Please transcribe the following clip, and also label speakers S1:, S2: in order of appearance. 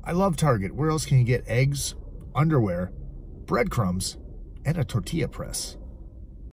S1: I love Target. Where else can you get eggs, underwear, breadcrumbs, and a tortilla press?